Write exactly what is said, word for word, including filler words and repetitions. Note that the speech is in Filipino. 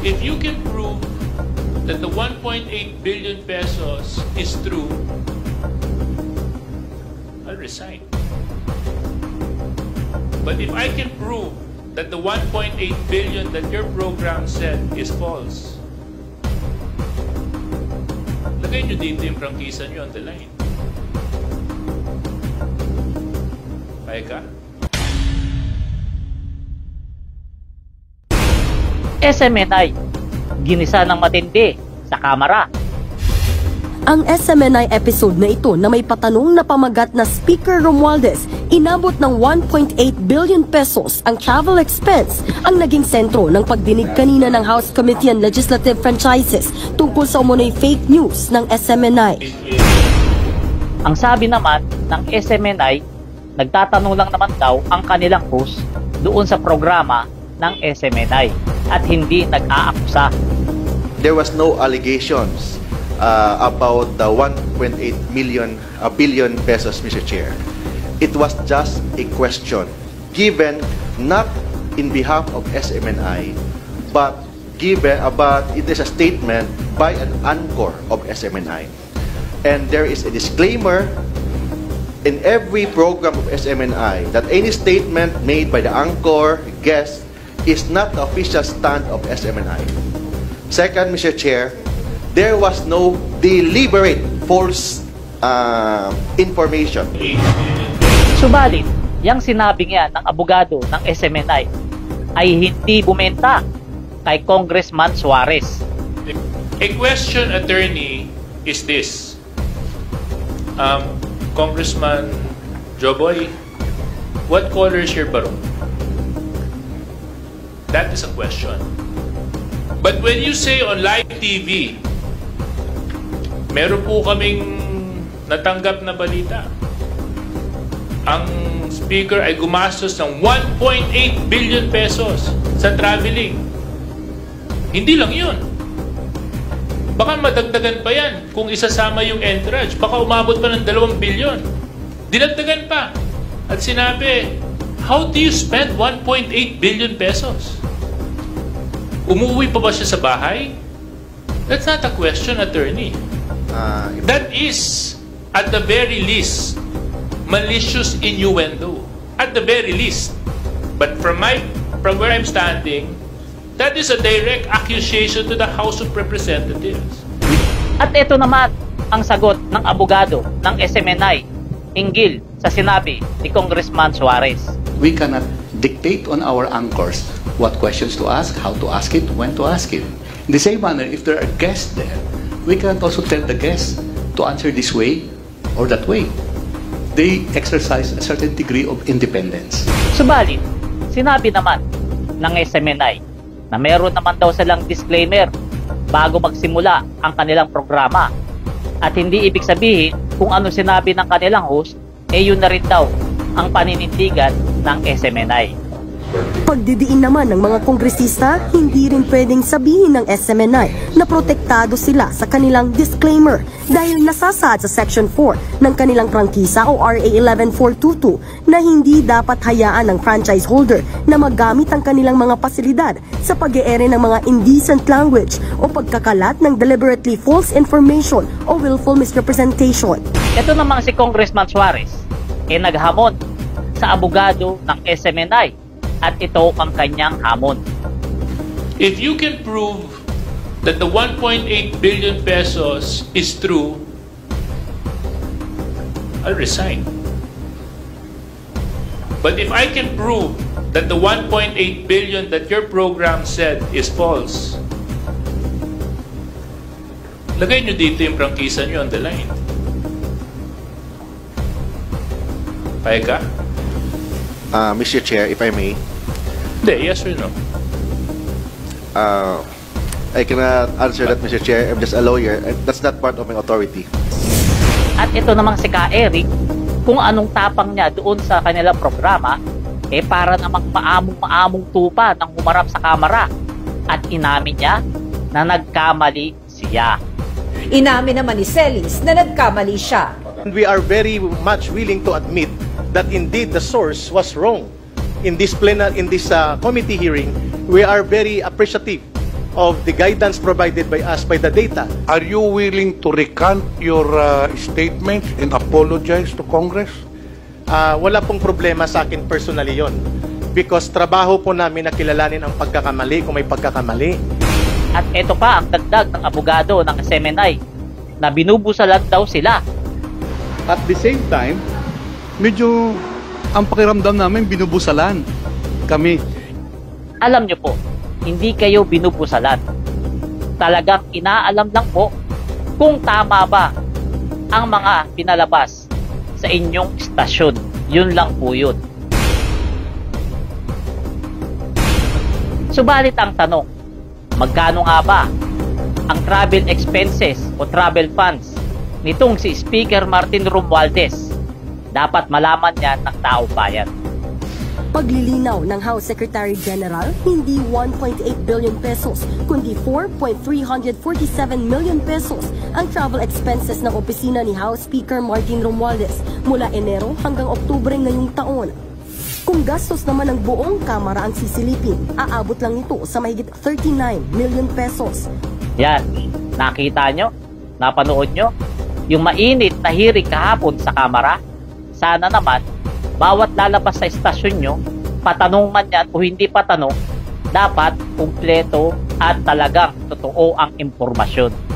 If you can prove that the one point eight billion pesos is true, I'll resign. But if I can prove that the one point eight billion that your program said is false, lagay nyo dito yung prangkisa nyo on the line. Kaya ka? S M N I, ginisa ng matindi sa kamera. Ang S M N I episode na ito na may patanong na pamagat na Speaker Romualdez, inabot ng one point eight billion pesos ang travel expense ang naging sentro ng pagdinig kanina ng House Committee on Legislative Franchises tungkol sa umunoy fake news ng S M N I. Ang sabi naman ng S M N I, nagtatanong lang naman daw ang kanilang host doon sa programa ng S M N I at hindi nag-aakusa. There was no allegations uh, about the one point eight million uh, billion pesos, Mister Chair. It was just a question given not in behalf of S M N I, but given about it is a statement by an anchor of S M N I, and there is a disclaimer in every program of S M N I that any statement made by the anchor guest is not the official stand of S M N I. Second, Mister Chair, there was no deliberate false uh, information. Subalit, yang sinabi nga ng abogado ng S M N I ay hindi bumenta kay Congressman Suarez. A question, attorney, is this. Um, Congressman Joboy, what color is your barong? That is a question. But when you say on live T V, meron po kaming natanggap na balita. Ang speaker ay gumastos ng one point eight billion pesos sa traveling. Hindi lang yun. Baka madagdagan pa yan kung isasama yung entourage. Baka umabot pa ng dalawang bilyon. Dinagdagan pa. At sinabi, how do you spend one point eight billion pesos? Umuwi pa ba siya sa bahay? That's not a question, attorney. Uh, That is, at the very least, malicious innuendo. At the very least. But from my, from where I'm standing, that is a direct accusation to the House of Representatives. At ito naman ang sagot ng abogado ng S M N I hinggil sa sinabi ni Congressman Suarez. We cannot dictate on our anchors what questions to ask, how to ask it, when to ask it. In the same manner, if there are guests there, we cannot also tell the guests to answer this way or that way. They exercise a certain degree of independence. Subalit, sinabi naman ng S M N I na meron naman daw silang disclaimer bago magsimula ang kanilang programa. At hindi ibig sabihin kung ano sinabi ng kanilang host, eh yun na rin daw ang paninindigan ng S M N I. Pagdidiin naman ng mga kongresista, hindi rin pwedeng sabihin ng S M N I na protektado sila sa kanilang disclaimer dahil nasasaad sa Section four ng kanilang prangkisa o R A eleven four twenty-two na hindi dapat hayaan ng franchise holder na magamit ang kanilang mga pasilidad sa pag-eere ng mga indecent language o pagkakalat ng deliberately false information o willful misrepresentation. Ito namang si Congressman Suarez ay eh naghamon sa abogado ng S M N I. At ito ang kanyang hamon. If you can prove that the one point eight billion pesos is true, I'll resign. But if I can prove that the one point eight billion that your program said is false, lagay nyo dito yung prangkisa nyo on the line. Kaya ka? uh, Mister Chair, if I may. Hindi, yes or no? Uh, I cannot answer that, Mister Chair. I'm just a lawyer. That's not part of my authority. At ito namang si Ka Eric, kung anong tapang niya doon sa kanilang programa, eh para namang maamong-maamong tupa ng humarap sa kamera. At inamin niya na nagkamali siya. Inamin naman ni Celis na nagkamali siya. We are very much willing to admit that indeed the source was wrong. In this plenary, in this uh, committee hearing, we are very appreciative of the guidance provided by us by the data. Are you willing to recant your uh, statements and apologize to Congress? Ah, wala pong problema sa akin personally yon. Because trabaho po namin na kilalanin ang pagkakamali kung may pagkakamali. At ito pa ang dagdag ng abogado ng S M N I na binubusalan daw sila. At the same time, medyo ang pakiramdam namin binubusalan kami. Alam nyo po, hindi kayo binubusalan. Talagang inaalam lang po kung tama ba ang mga pinalabas sa inyong istasyon. Yun lang po yun. Subalit ang tanong, magkano nga ba ang travel expenses o travel funds nitong si Speaker Martin Romualdez? Dapat malaman yan ng tao bayan. Paglilinaw ng House Secretary General, hindi one point eight billion pesos, kundi four point three four seven million pesos ang travel expenses ng opisina ni House Speaker Martin Romualdez mula Enero hanggang Oktubre ngayong taon. Kung gastos naman ng buong Kamara ang sisilipin, aabot lang ito sa mahigit thirty-nine million pesos. Yan, nakita nyo? Napanood nyo? Yung mainit na hearing kahapon sa Kamara? Sana naman, bawat lalabas sa istasyon nyo, patanong man yan o hindi patanong, dapat kumpleto at talagang totoo ang impormasyon.